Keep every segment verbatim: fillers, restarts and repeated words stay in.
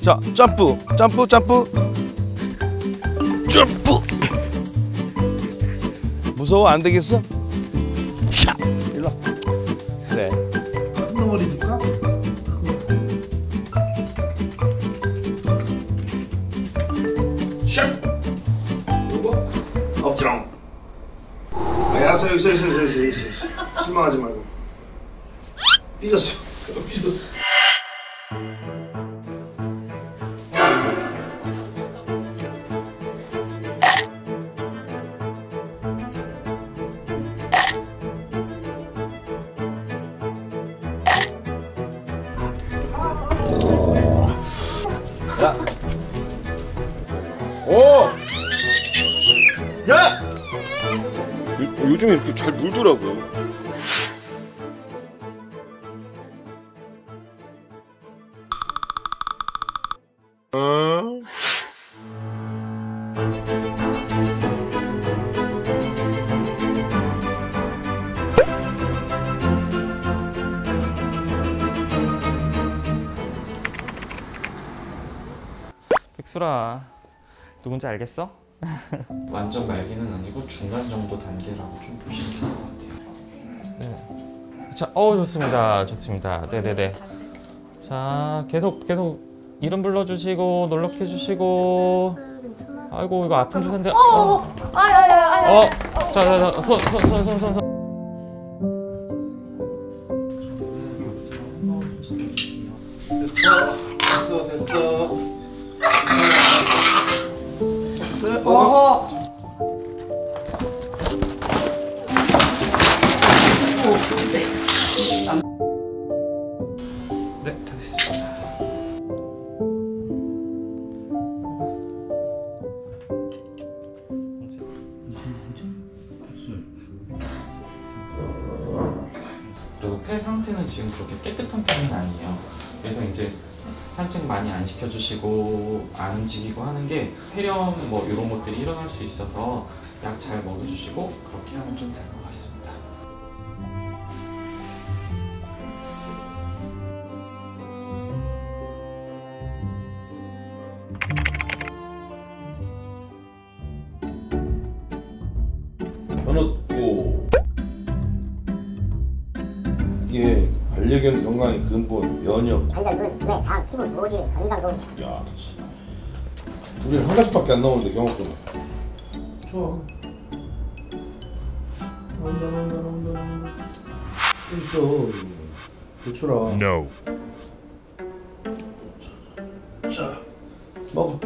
자, 점프, 점프, 점프, 점프. 무서워 안 되겠어? 샤, 일로 와. 그래. 큰 덩어리 줄까? 샤. 요거 엎드렁. 아, 알았어, 여기서, 여기서, 여기서, 여기서. 실망하지 말고. 삐졌어. 삐졌어. 야. 오! 야! 요, 요즘에 이렇게 잘 물더라고요. 어? 백수라, 누군지 알겠어? 완전 말기는 아니고 중간 정도 단계라고 좀 보시면 될 것 같아요. 네. 자, 어 좋습니다, 좋습니다. 네네네. 자, 계속 계속 이름 불러주시고 놀락해주시고. 아이고 이거 아픈 주사인데. 어, 아야야야. 어, 자, 자, 손, 손, 손, 손, 손, 손. 됐어, 됐어, 됐어. 어허. 네, 다 됐습니다. 그리고 폐 상태는 지금 그렇게 깨끗한 편은 아니에요. 그래서 이제 산책 많이 안 시켜주시고 안 움직이고 하는 게 폐렴 뭐 이런 것들이 일어날 수 있어서 약 잘 먹여주시고 그렇게 하면 좀 될 것 같습니다. 견없고 이게 반려견 건강의 근본 면역 관절근, 뇌, 장, 피부, 모질, 건강 좋은 차. 야, 우리 한 가지밖에 안 나오는데 경험권. 좋아. 나온다, 나온다, 나온다, 나온다. 있어. 배추라. No. 자, 먹어.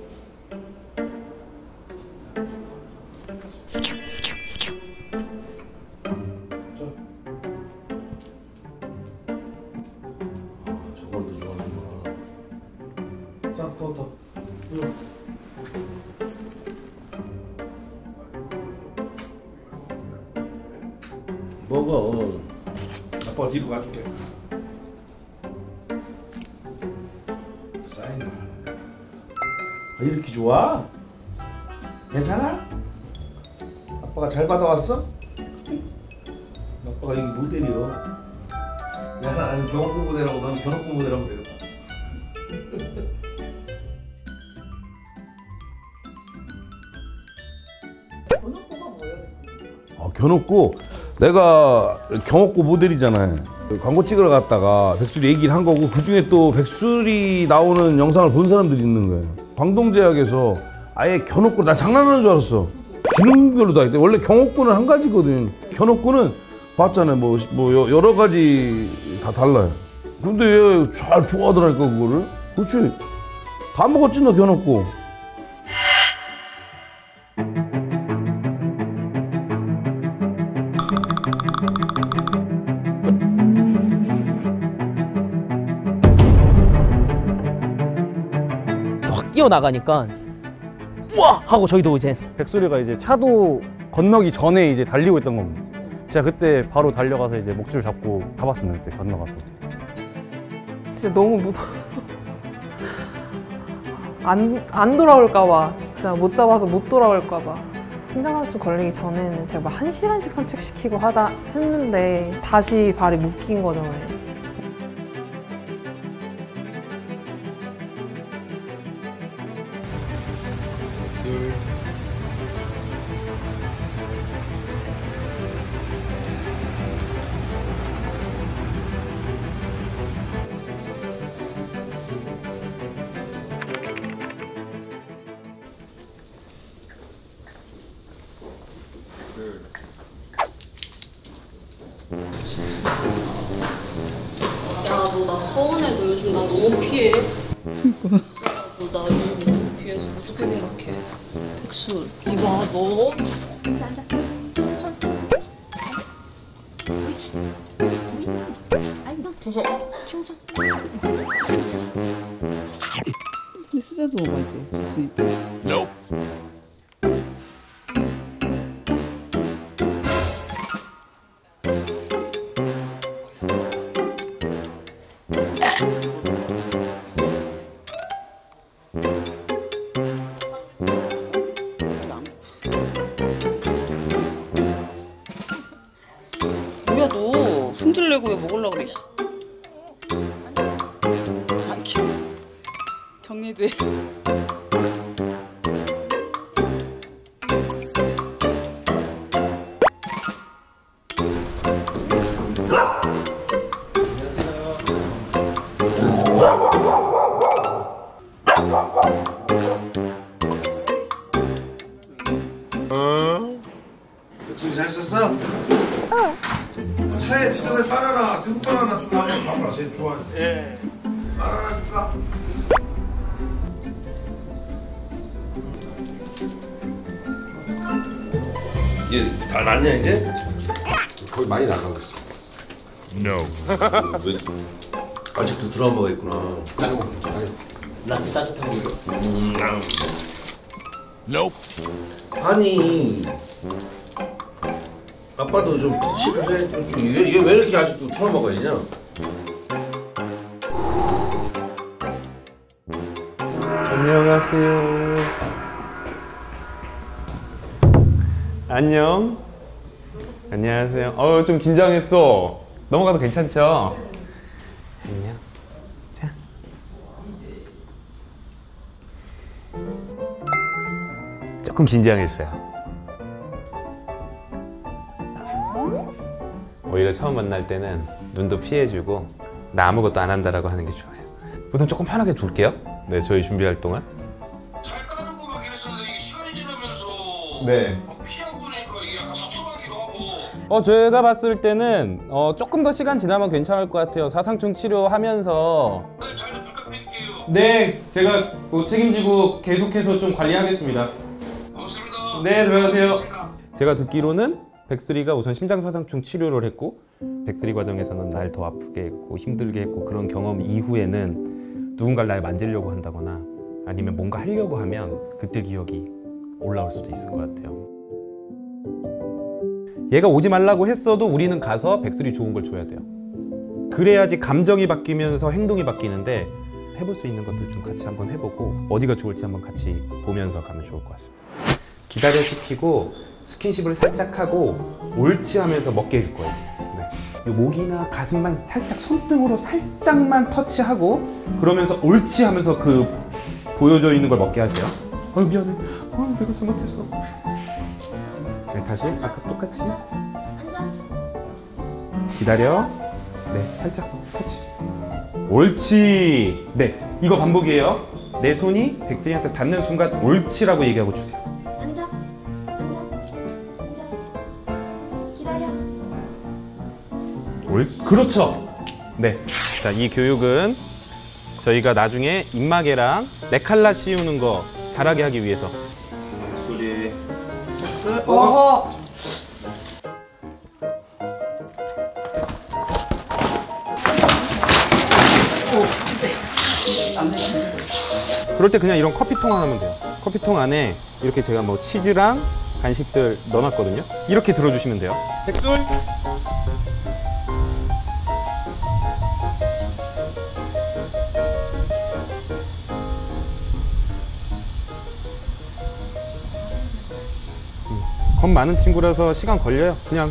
저걸 더 좋아하는구나. 자, 더, 더. 이거. 먹어. 아빠가 뒤로 가줄게. 사인을 하는 거야. 아, 이렇게 좋아? 괜찮아? 아빠가 잘 받아왔어? 아빠가 이게 모델이요. 나는 경옥고 모델하고 너는 견옥고 모델하고 되겠다. 견옥고가 뭐예요? 어, 견옥고 내가 경옥고 모델이잖아요. 광고 찍으러 갔다가 백술이 얘기를 한 거고 그중에 또 백술이 나오는 영상을 본 사람들이 있는 거예요. 광동제약에서 아예 견옥고 나 장난하는 줄 알았어. 기능별로 다 있대. 원래 경옥고는 한 가지거든. 견옥고는 봤잖아요. 뭐, 뭐 여러 가지 다 달라요. 근데 얘 잘 좋아하더라니까 그거를. 그렇지. 다 먹었지 너 견옥고. 확 뛰어나가니까 우와! 하고 저희도 이제 백수리가 이제 차도 건너기 전에 이제 달리고 있던 겁니다. 제가 그때 바로 달려가서 이제 목줄 잡고 잡았습니다. 그때 건너가서. 진짜 너무 무서워. 안, 안 돌아올까 봐. 진짜 못 잡아서 못 돌아올까 봐. 심장마비 걸리기 전에는 제가 막 한 시간씩 산책시키고 하다 했는데 다시 발이 묶인 거잖아요. 야, 너 나 서운해. 너 요즘 나 너무 피해. 그니까. 너 나 요즘 너무 피해서 어떻게 생각해? 백수, 이봐, 너. 앉아, 앉아. 아이, 너 주소. 주소. 쓰다도 먹어야 돼. Nope. 뭐야 너 승질 내고 왜 먹으려고 그래? 아, 격리도 해. 백수리 잘 썼어? 차에 피자에 바나나, 태국 바나나 좀 나면 봐봐. 제일 좋아해. 예. 바나나 줄까? 이게 다 났냐 이제? 거의 많이 나가고 있어. No. 왜 아직도 드라마가 있구나. 난 따뜻한 거. 음, Nope. 아니 아빠도 좀 그래. 얘, 얘 왜 이렇게 아직도 트라우마가 있냐? 안녕하세요. 안녕. 안녕하세요. 어, 좀 긴장했어. 넘어가도 괜찮죠? 안녕. 자. 조금 긴장했어요. 오히려 처음 만날 때는 눈도 피해주고 나 아무것도 안 한다라고 하는 게 좋아요. 우선 조금 편하게 둘게요. 네, 저희 준비할 동안. 잘 까르고 막 이랬었는데 이게 시간이 지나면서 네. 막 피하고 그러니까 이게 약간 섭섭하기도 하고. 어, 제가 봤을 때는 어, 조금 더 시간 지나면 괜찮을 것 같아요. 사상충 치료하면서. 잘 좀 부탁드릴게요. 네, 제가 뭐 책임지고 계속해서 좀 관리하겠습니다. 고맙습니다. 네, 들어가세요. 제가 듣기로는 백스리가 우선 심장사상충 치료를 했고 백스리 과정에서는 날 더 아프게 했고 힘들게 했고 그런 경험 이후에는 누군가를 날 만지려고 한다거나 아니면 뭔가 하려고 하면 그때 기억이 올라올 수도 있을 것 같아요. 얘가 오지 말라고 했어도 우리는 가서 백스리 좋은 걸 줘야 돼요. 그래야지 감정이 바뀌면서 행동이 바뀌는데 해볼 수 있는 것들 좀 같이 한번 해보고 어디가 좋을지 한번 같이 보면서 가면 좋을 것 같습니다. 기다려시키고 스킨십을 살짝 하고 옳지 하면서 먹게 해줄 거예요. 네. 이 목이나 가슴만 살짝 손등으로 살짝만 터치하고 그러면서 옳지 하면서 그 보여져 있는 걸 먹게 하세요. 어 미안해. 어 내가 잘못했어. 네, 다시 아까 똑같이 기다려. 네, 살짝 터치. 옳지. 네, 이거 반복이에요. 내 손이 백스리한테 닿는 순간 옳지라고 얘기하고 주세요. 앉아. 앉아. 앉아. 기다려. 옳지. 그렇죠. 네. 자, 이 교육은 저희가 나중에 입마개랑 네칼라 씌우는 거 잘하게 하기 위해서. 소리. 어허. 그럴 때 그냥 이런 커피통 하나면 돼요. 커피통 안에 이렇게 제가 뭐 치즈랑 간식들 넣어놨거든요. 이렇게 들어주시면 돼요. 백술. 겁 많은 친구라서 시간 걸려요. 그냥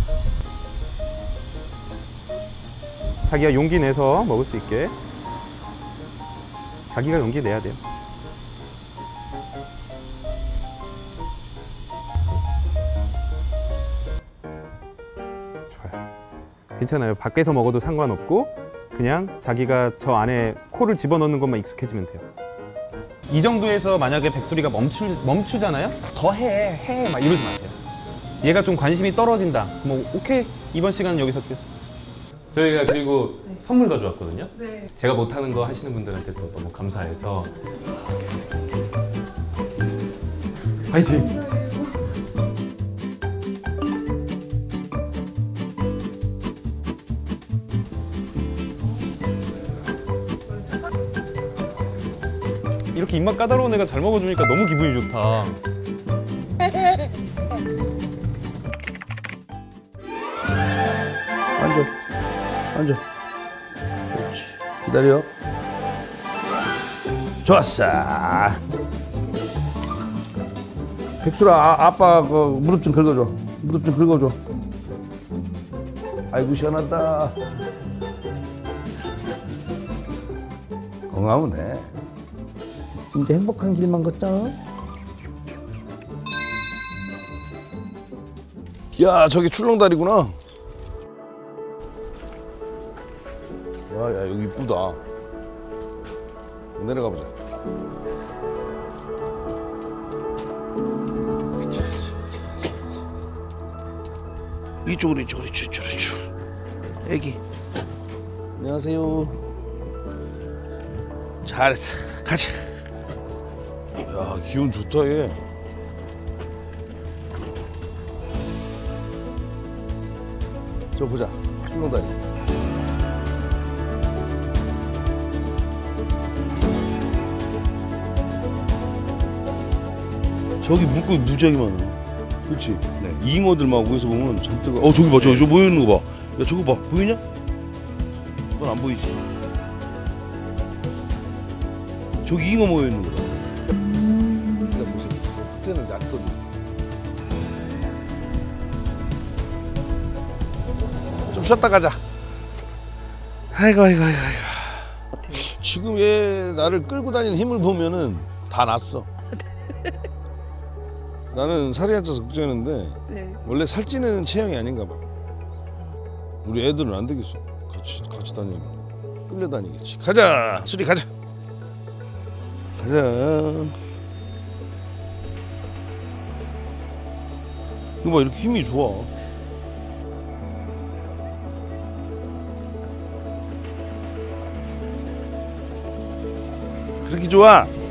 자기가 용기 내서 먹을 수 있게 자기가 용기 내야 돼요. 좋아요. 괜찮아요. 밖에서 먹어도 상관없고 그냥 자기가 저 안에 코를 집어넣는 것만 익숙해지면 돼요. 이 정도에서 만약에 백소리가 멈추, 멈추잖아요? 더 해, 해, 막 이러지 마세요. 얘가 좀 관심이 떨어진다. 뭐 오케이, 이번 시간은 여기서 끝. 저희가 그리고 네. 선물 가져왔거든요. 네. 제가 못하는 거 하시는 분들한테 또 너무 감사해서 파이팅! 이렇게 입맛 까다로운 애가 잘 먹어주니까 너무 기분이 좋다. 앉아. 앉아. 그렇지. 기다려. 좋았어. 백수라, 아, 아빠 그 무릎 좀 긁어줘. 무릎 좀 긁어줘. 아이고 시원하다. 건강하면 돼. 이제 행복한 길만 걷자. 야, 저기 출렁다리구나. 와, 야, 여기 이쁘다. 내려가 보자. 이쪽으로, 이쪽으로, 이쪽으로, 이쪽으로. 애기. 안녕하세요. 잘했어. 가자. 야, 기운 좋다, 얘. 저 보자. 출렁다리. 저기 물고기 무지하게 많아. 그렇지? 네. 잉어들만 위에서 보면 잔뜩. 어, 저기 봐. 저기 저 모여 있는 거 봐. 야, 저거 봐. 보이냐? 넌 안 보이지? 저기 잉어 모여 있는 거다. 일단 보세요. 저 끝에는 얕거든. 좀 쉬었다 가자. 아이고 아이고 아이고 아이고. 지금 얘 나를 끌고 다니는 힘을 보면은 다 났어. 나는 살이 안 쪄서 걱정했는데 네. 원래 살찌는 체형이 아닌가 봐. 우리 애들은 안 되겠어. 같이 같이 다니면 끌려 다니겠지. 가자, 수리 가자. 가자. 이거 봐, 이렇게 힘이 좋아. 그렇게 좋아.